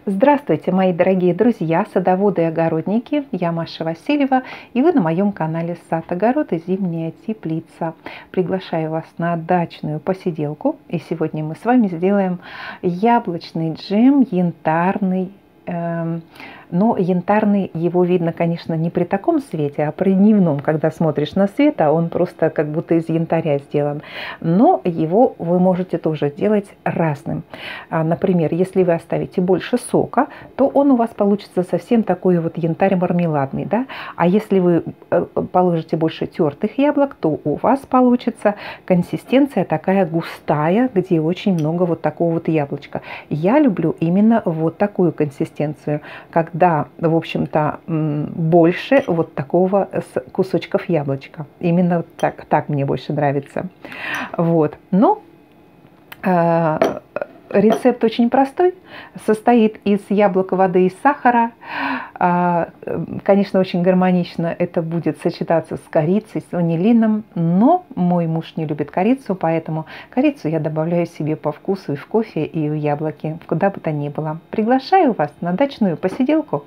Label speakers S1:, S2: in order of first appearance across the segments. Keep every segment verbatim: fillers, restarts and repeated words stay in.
S1: Здравствуйте, мои дорогие друзья, садоводы и огородники. Я Маша Васильева, и вы на моем канале «Сад, огород и зимняя теплица». Приглашаю вас на дачную посиделку. И сегодня мы с вами сделаем яблочный джем янтарный. Эм, но янтарный, его видно, конечно, не при таком свете, а при дневном, когда смотришь на свет, а он просто как будто из янтаря сделан. Но его вы можете тоже делать разным. Например, если вы оставите больше сока, то он у вас получится совсем такой вот янтарь мармеладный, да? А если вы положите больше тертых яблок, то у вас получится консистенция такая густая, где очень много вот такого вот яблочка. Я люблю именно вот такую консистенцию, когда, в общем-то, больше вот такого кусочков яблочка. Именно так, так мне больше нравится. Вот. Но э, рецепт очень простой. Состоит из яблока, воды и сахара. Э, конечно, очень гармонично это будет сочетаться с корицей, с ванилином. Но мой муж не любит корицу, поэтому корицу я добавляю себе по вкусу и в кофе, и в яблоки, куда бы то ни было. Приглашаю вас на дачную посиделку.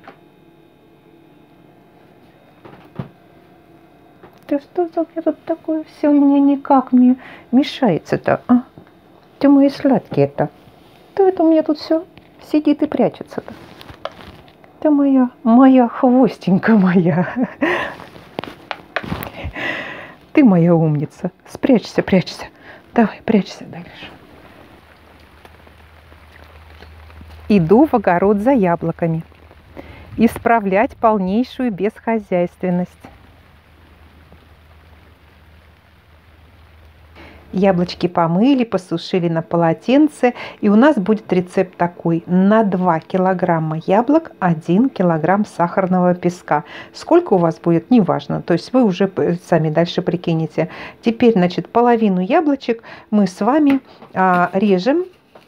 S1: Да что за меня тут такое все, у меня никак мне мешается-то, а? Ты мои сладкие-то. Да это у меня тут все сидит и прячется-то. Ты моя, моя хвостенька моя. Ты моя умница. Спрячься, прячься. Давай, прячься дальше. Иду в огород за яблоками. Исправлять полнейшую бесхозяйственность. Яблочки помыли, посушили на полотенце. И у нас будет рецепт такой. На два килограмма яблок один килограмм сахарного песка. Сколько у вас будет, неважно. То есть вы уже сами дальше прикинете. Теперь, значит, половину яблочек мы с вами а, режем.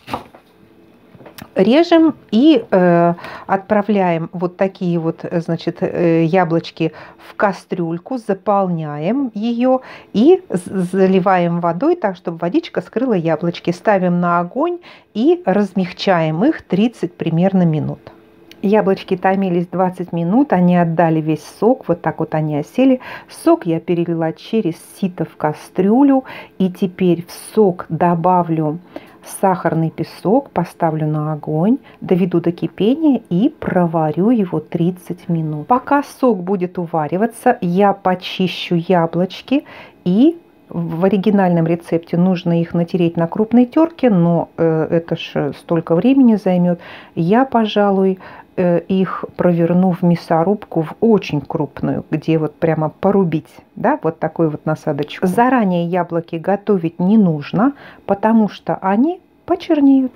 S1: Режем и э, отправляем вот такие вот, значит, э, яблочки в кастрюльку, заполняем ее и заливаем водой так, чтобы водичка скрыла яблочки. Ставим на огонь и размягчаем их тридцать примерно минут. Яблочки томились двадцать минут, они отдали весь сок, вот так вот они осели. Сок я перелила через сито в кастрюлю, и теперь в сок добавлю сахарный песок, поставлю на огонь, доведу до кипения и проварю его тридцать минут. Пока сок будет увариваться, я почищу яблочки, и в оригинальном рецепте нужно их натереть на крупной терке, но э, это ж столько времени займет. Я, пожалуй, э, их проверну в мясорубку, в очень крупную, где вот прямо порубить, да, вот такой вот насадочку. Заранее яблоки готовить не нужно, потому что они почернеют.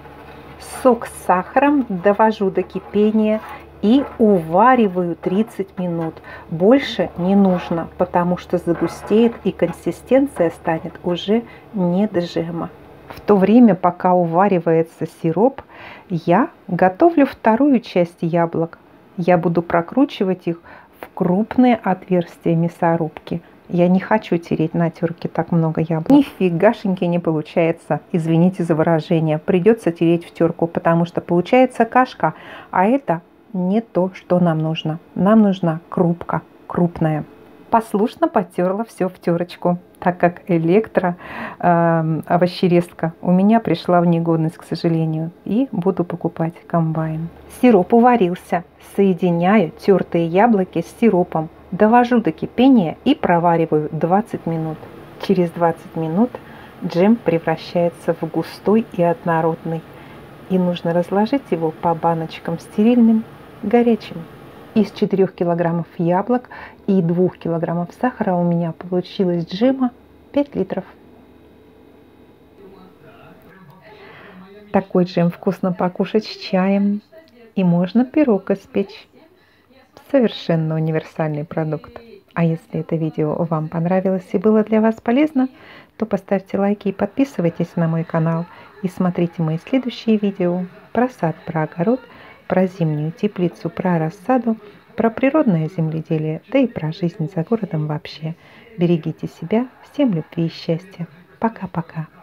S1: Сок с сахаром довожу до кипения и увариваю тридцать минут. Больше не нужно, потому что загустеет и консистенция станет уже не джема. В то время, пока уваривается сироп, я готовлю вторую часть яблок. Я буду прокручивать их в крупные отверстия мясорубки. Я не хочу тереть на терке так много яблок. Нифигашеньки не получается. Извините за выражение. Придется тереть в терку, потому что получается кашка, а это не то, что нам нужно. Нам нужна крупка, крупная. Послушно потерла все в терочку, так как электро э, овощерезка у меня пришла в негодность, к сожалению, и буду покупать комбайн. Сироп уварился. Соединяю тертые яблоки с сиропом, довожу до кипения и провариваю двадцать минут. Через двадцать минут джем превращается в густой и однородный, и нужно разложить его по баночкам стерильным, горячим. Из четырёх килограммов яблок и двух килограммов сахара у меня получилось джема пять литров. Такой джем вкусно покушать с чаем, и можно пирог испечь. Совершенно универсальный продукт. А если это видео вам понравилось и было для вас полезно, то поставьте лайки и подписывайтесь на мой канал. И смотрите мои следующие видео про сад, про огород, про зимнюю теплицу, про рассаду, про природное земледелие, да и про жизнь за городом вообще. Берегите себя, всем любви и счастья. Пока-пока.